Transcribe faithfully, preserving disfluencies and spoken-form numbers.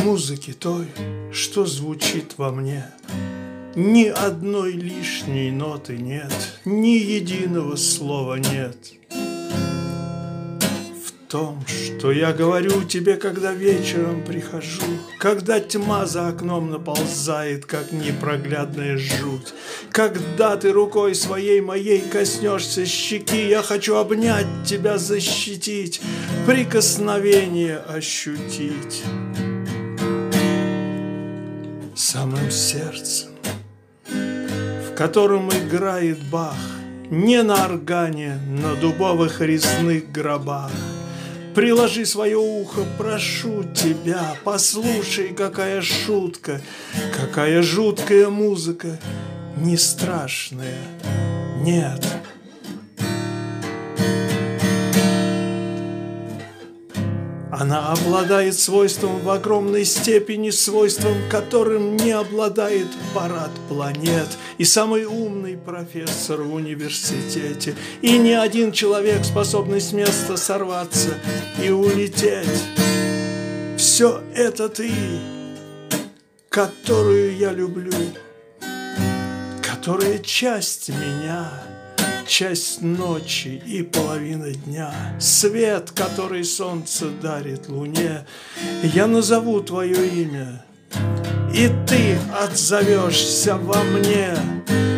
музыки той, что звучит во мне, ни одной лишней ноты нет, ни единого слова нет. В том, что я говорю тебе, когда вечером прихожу, когда тьма за окном наползает, как непроглядная жуть, когда ты рукой своей моей коснешься щеки, я хочу обнять тебя, защитить, прикосновение ощутить самым сердцем, в котором играет Бах, не на органе, на дубовых резных гробах. Приложи свое ухо, прошу тебя, послушай, какая шутка, какая жуткая музыка, не страшная, нет. Она обладает свойством в огромной степени, свойством, которым не обладает парад планет, и самый умный профессор в университете, и ни один человек, способный с места сорваться и улететь. Все это ты, которую я люблю, которая часть меня, часть ночи и половина дня, свет, который солнце дарит луне. Я назову твое имя, и ты отзовешься во мне.